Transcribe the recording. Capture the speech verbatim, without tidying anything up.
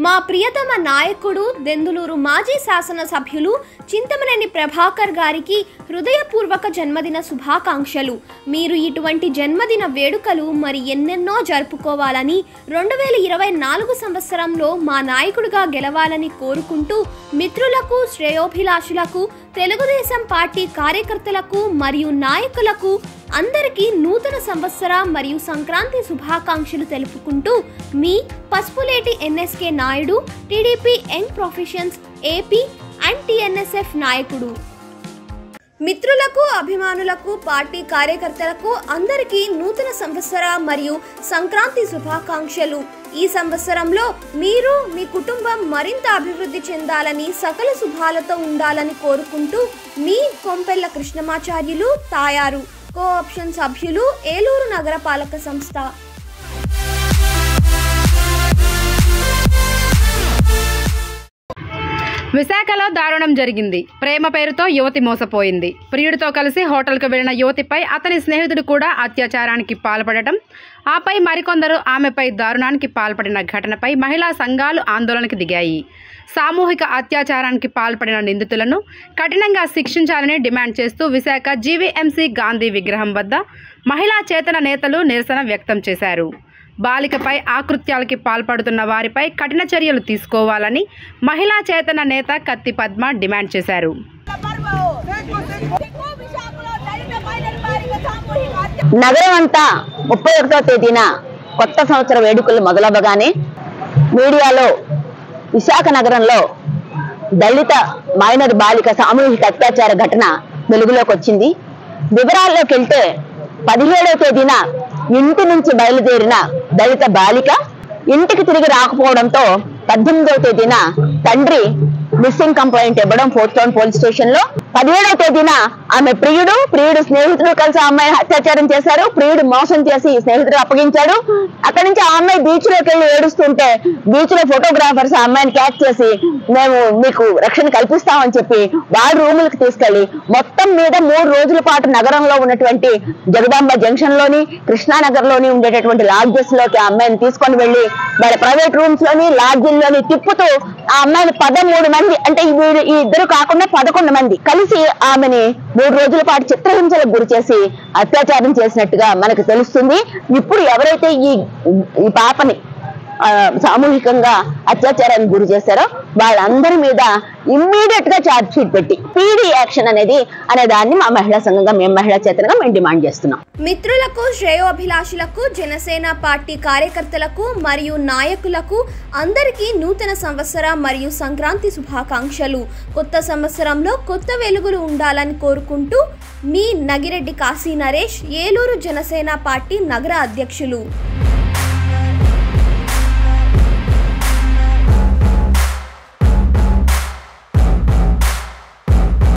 మా ప్రియతమ నాయకుడు దెందులూరు మాజీ శాసనసభ్యులు చింతమనేని ప్రభాకర్ గారికి హృదయపూర్వక జన్మదిన శుభాకాంక్షలు. మీరు ఇటువంటి జన్మదిన వేడుకలు మరి ఎన్నెన్నో జరుపుకోవాలని, రెండు వేల ఇరవై నాలుగు సంవత్సరంలో మా నాయకుడిగా గెలవాలని కోరుకుంటూ మిత్రులకు, శ్రేయోభిలాషులకు, తెలుగుదేశం పార్టీ కార్యకర్తలకు మరియు నాయకులకు అందరికీ నూతన సంవత్సర మరియు సంక్రాంతి శుభాకాంక్షలు తెలుపుకుంటూ మీ Pasupuleti NSK Naidu, TDP young professions AP and TNSF నాయకుడు. మిత్రులకు, అభిమానులకు, పార్టీ కార్యకర్తలకు అందరికీ నూతన సంవత్సర మరియు సంక్రాంతి శుభాకాంక్షలు. ఈ సంవత్సరంలో మీరు, మీ కుటుంబం మరింత అభివృద్ధి చెందాలని, సకల శుభాలతో ఉండాలని కోరుకుంటూ మీ కొంపెల్ల కృష్ణమాచార్యులు, తాయారు కోఆప్షన్ సభ్యులు, ఏలూరు నగరపాలక సంస్థ. విశాఖలో దారుణం జరిగింది. ప్రేమ పేరుతో యువతి మోసపోయింది. ప్రియుడితో కలిసి హోటల్కు వెళ్లిన యువతిపై అతని స్నేహితుడు కూడా అత్యాచారానికి పాల్పడటం, ఆపై మరికొందరు ఆమెపై దారుణానికి పాల్పడిన ఘటనపై మహిళా సంఘాలు ఆందోళనకు దిగాయి. సామూహిక అత్యాచారానికి పాల్పడిన నిందితులను కఠినంగా శిక్షించాలని డిమాండ్ చేస్తూ విశాఖ జీవీఎంసీ గాంధీ విగ్రహం వద్ద మహిళా చేతన నేతలు నిరసన వ్యక్తం చేశారు. బాలికపై ఆకృత్యాలకి పాల్పడుతున్న వారిపై కఠిన చర్యలు తీసుకోవాలని మహిళా చేతన నేత కత్తి పద్మ డిమాండ్ చేశారు. నగరం అంతా ముప్పై ఒకటో తేదీన కొత్త సంవత్సర వేడుకలు మొదలవ్వగానే మీడియాలో విశాఖ నగరంలో దళిత మైనర్ బాలిక సామూహిక అత్యాచార ఘటన వెలుగులోకి వచ్చింది. వివరాల్లోకి వెళ్తే పదిహేడవ తేదీన ఇంటి నుంచి బయలుదేరిన దళిత బాలిక ఇంటికి తిరిగి రాకపోవడంతో పద్దెనిమిదవ తేదీన తండ్రి మిస్సింగ్ కంప్లైంట్ ఇవ్వడం ఫోర్త్ టౌన్ పోలీస్ స్టేషన్ లో. పదిహేడవ తేదీన ఆమె ప్రియుడు ప్రియుడు స్నేహితుడు కలిసి ఆ అమ్మాయిని అత్యాచారం చేశారు. ప్రియుడు మోసం చేసి స్నేహితుడు అప్పగించాడు. అక్కడి నుంచి ఆ అమ్మాయి బీచ్ లోకి వెళ్ళి ఏడుస్తుంటే బీచ్ లో ఫోటోగ్రాఫర్స్ ఆ అమ్మాయిని క్యాచ్ చేసి మేము మీకు రక్షణ కల్పిస్తామని చెప్పి వారి రూములకు తీసుకెళ్లి మొత్తం మీద మూడు రోజుల పాటు నగరంలో ఉన్నటువంటి జగదాంబ జంక్షన్ లోని, కృష్ణానగర్ లోని ఉండేటటువంటి లాడ్జెస్ లోకి ఆ అమ్మాయిని తీసుకొని వెళ్లి వాళ్ళ ప్రైవేట్ రూమ్స్ లోని, లాడ్జిల్లోని తిప్పుతూ ఆ అమ్మాయిని పదమూడు మంది అంటే ఈ ఇద్దరు కాకుండా పదకొండు మంది కలిసి ఆమెని మూడు రోజుల పాటు చిత్రహింసలకు గురి చేసి అత్యాచారం చేసినట్టుగా మనకు తెలుస్తుంది. ఇప్పుడు ఎవరైతే ఈ ఈ పాపని సామూహికంగా అత్యాచారానికి గురి చేశారో వాళ్ళందరి మీద ఇమ్మీడియట్ గా ఛార్జ్ షీట్ పెట్టి పీడీ యాక్షన్ అనేది అనే దాన్ని మా మహిళా సంఘంగా మేము మహిళా చేతనగా మేము డిమాండ్ చేస్తున్నాం. మిత్రులకు, శ్రేయోభిలాషులకు, జనసేన పార్టీ కార్యకర్తలకు మరియు నాయకులకు అందరికీ నూతన సంవత్సర మరియు సంక్రాంతి శుభాకాంక్షలు. కొత్త సంవత్సరంలో కొత్త వెలుగులు ఉండాలని కోరుకుంటూ మీ నగిరెడ్డి కాశీ నరేష్, ఏలూరు జనసేన పార్టీ నగర అధ్యక్షులు.